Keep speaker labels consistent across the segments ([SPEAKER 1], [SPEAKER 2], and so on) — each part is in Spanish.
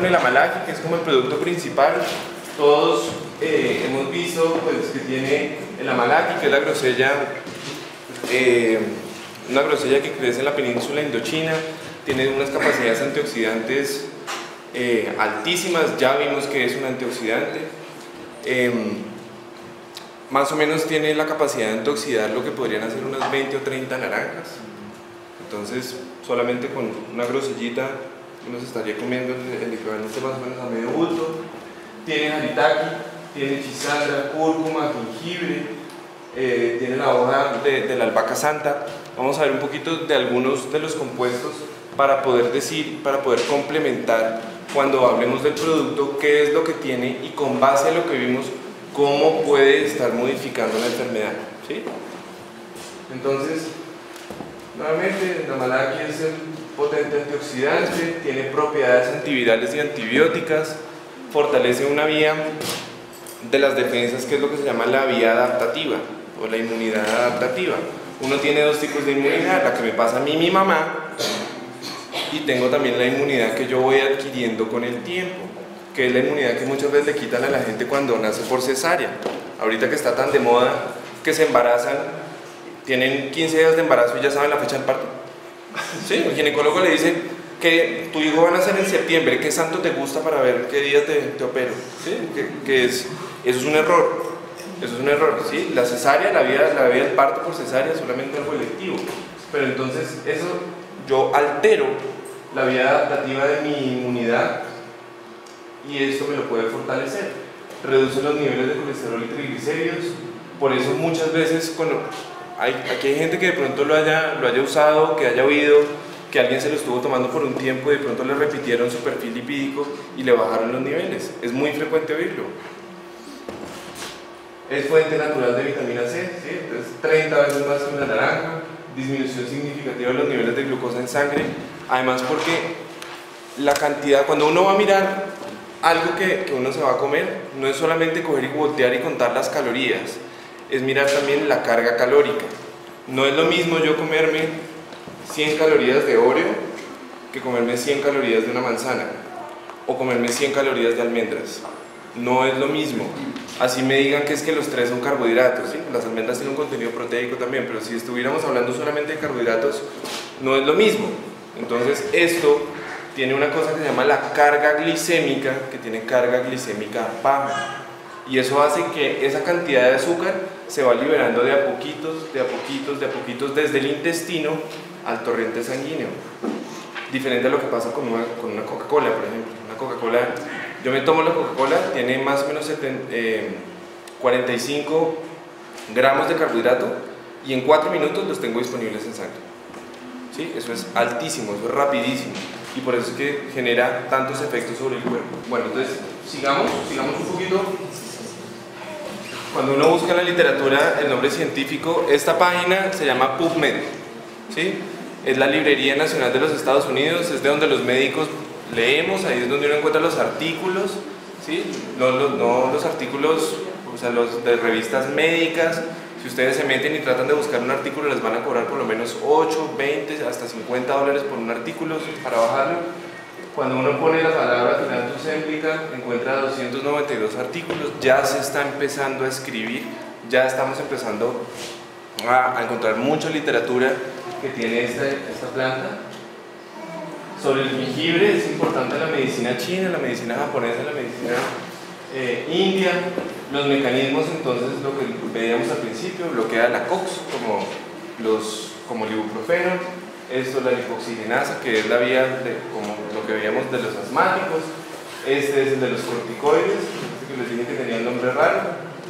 [SPEAKER 1] el amalaki, que es como el producto principal. Todos hemos visto pues, que tiene el amalaki, que es la grosella, una grosella que crece en la península indochina, tiene unas capacidades antioxidantes altísimas, ya vimos que es un antioxidante. Más o menos tiene la capacidad de antioxidar lo que podrían hacer unas 20 o 30 naranjas. Entonces, solamente con una grosellita uno se estaría comiendo el equivalente más o menos a medio bulto. Tiene haritaki, tiene chisandra, cúrcuma, jengibre, tiene la hoja de la albahaca santa. Vamos a ver un poquito de algunos de los compuestos para poder decir, para poder complementar cuando hablemos del producto, qué es lo que tiene y con base a lo que vimos, cómo puede estar modificando la enfermedad, ¿sí? Entonces, nuevamente, el amalaki es el potente antioxidante, tiene propiedades antivirales y antibióticas, fortalece una vía de las defensas que es lo que se llama la vía adaptativa o la inmunidad adaptativa. Uno tiene dos tipos de inmunidad, la que me pasa a mí, mi mamá, y tengo también la inmunidad que yo voy adquiriendo con el tiempo, que es la inmunidad que muchas veces le quitan a la gente cuando nace por cesárea. Ahorita que está tan de moda que se embarazan, tienen 15 días de embarazo y ya saben la fecha del parto. Sí, el ginecólogo le dice que tu hijo va a nacer en septiembre, ¿qué santo te gusta para ver qué día te opero? ¿Sí? Eso es un error. Eso es un error, ¿sí? La cesárea, la vía del parto por cesárea es solamente algo electivo. Pero entonces eso, yo altero la vía adaptativa de mi inmunidad y esto me lo puede fortalecer. Reduce los niveles de colesterol y triglicéridos. Por eso muchas veces aquí hay gente que de pronto lo haya usado, que haya oído que alguien se lo estuvo tomando por un tiempo y de pronto le repitieron su perfil lipídico y le bajaron los niveles. Es muy frecuente oírlo. Es fuente natural de vitamina C, ¿sí? Entonces 30 veces más que una naranja, disminución significativa de los niveles de glucosa en sangre. Además porque la cantidad, cuando uno va a mirar algo que uno se va a comer, no es solamente coger y voltear y contar las calorías, es mirar también la carga calórica. No es lo mismo yo comerme 100 calorías de Oreo que comerme 100 calorías de una manzana o comerme 100 calorías de almendras. No es lo mismo. Así me digan que es que los tres son carbohidratos, ¿sí? Las almendras tienen un contenido proteico también, pero si estuviéramos hablando solamente de carbohidratos, no es lo mismo. Entonces esto tiene una cosa que se llama la carga glicémica, que tiene carga glicémica baja. Y eso hace que esa cantidad de azúcar se va liberando de a poquitos, de a poquitos, de a poquitos desde el intestino al torrente sanguíneo. Diferente a lo que pasa con una Coca-Cola, por ejemplo. Una Coca-Cola, yo me tomo la Coca-Cola, tiene más o menos 45 gramos de carbohidrato y en 4 minutos los tengo disponibles en sangre. ¿Sí? Eso es altísimo, eso es rapidísimo y por eso es que genera tantos efectos sobre el cuerpo. Bueno, entonces sigamos un poquito. Cuando uno busca en la literatura el nombre científico, esta página se llama PubMed, ¿sí? Es la Librería Nacional de los Estados Unidos, es de donde los médicos leemos, ahí es donde uno encuentra los artículos, ¿sí? No los artículos, o sea, los de revistas médicas. Si ustedes se meten y tratan de buscar un artículo, les van a cobrar por lo menos 8, 20, hasta $50 por un artículo para bajarlo. Cuando uno pone la palabra Finantucéntrica, encuentra 292 artículos, ya se está empezando a escribir, ya estamos empezando a encontrar mucha literatura que tiene esta planta. Sobre el jengibre es importante la medicina china, la medicina japonesa, la medicina india. Los mecanismos, entonces, lo que veíamos al principio, bloquea la COX como el ibuprofeno, esto la lipoxigenasa, que es la vía como lo que veíamos de los asmáticos. Este es el de los corticoides, este que les dije que tenía un nombre raro.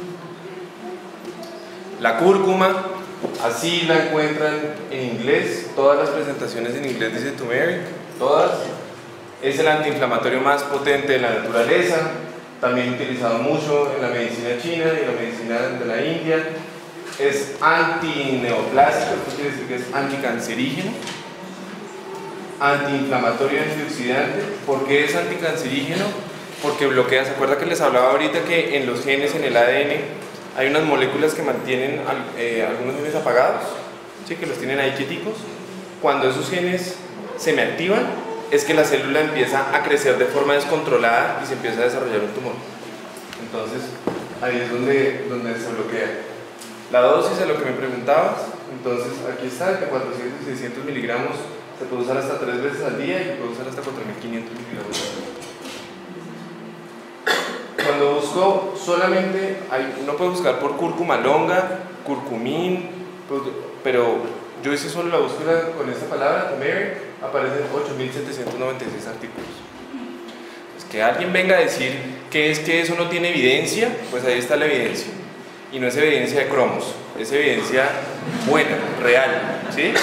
[SPEAKER 1] La cúrcuma, así la encuentran en inglés, todas las presentaciones en inglés dice turmeric, todas. Es el antiinflamatorio más potente de la naturaleza, también utilizado mucho en la medicina china y en la medicina de la India. Es antineoplásico, esto quiere decir que es anticancerígeno, antiinflamatorio y antioxidante. ¿Por qué es anticancerígeno? Porque bloquea, ¿se acuerda que les hablaba ahorita que en los genes, en el ADN, hay unas moléculas que mantienen algunos genes apagados? ¿Sí? Que los tienen ahí quieticos. Cuando esos genes se me activan, es que la célula empieza a crecer de forma descontrolada y se empieza a desarrollar un tumor. Entonces, ahí es donde se bloquea. La dosis es lo que me preguntabas. Entonces, aquí está, de 400 y 600 miligramos se puede usar hasta 3 veces al día y se puede usar hasta 4500 miligramos al día. Cuando busco solamente, uno puede buscar por cúrcuma longa, curcumín, pero yo hice solo la búsqueda con esta palabra, turmeric, aparecen 8.796 artículos. Pues que alguien venga a decir que es que eso no tiene evidencia, pues ahí está la evidencia. Y no es evidencia de cromos, es evidencia buena, real, ¿sí?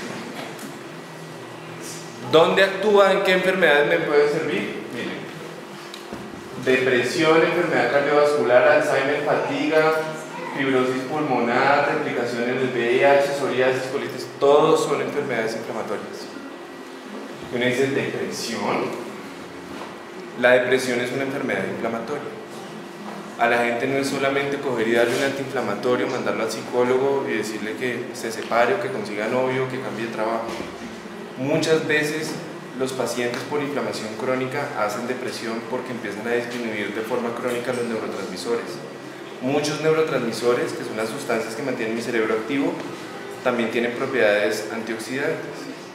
[SPEAKER 1] ¿Dónde actúa? ¿En qué enfermedades me puede servir? Miren, depresión, enfermedad cardiovascular, Alzheimer, fatiga, fibrosis pulmonar, replicación en el VIH, psoriasis, colitis, todos son enfermedades inflamatorias. Uno dice depresión. La depresión es una enfermedad inflamatoria. A la gente no es solamente coger y darle un antiinflamatorio, mandarlo al psicólogo y decirle que se separe o que consiga novio, que cambie de trabajo. Muchas veces los pacientes por inflamación crónica hacen depresión porque empiezan a disminuir de forma crónica los neurotransmisores. Muchos neurotransmisores, que son las sustancias que mantienen mi cerebro activo, también tienen propiedades antioxidantes.